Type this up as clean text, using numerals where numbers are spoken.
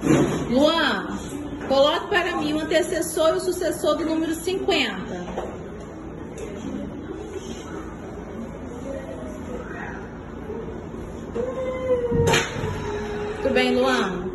Luan, coloque para mim o antecessor e o sucessor do número 50. Tudo bem, Luan?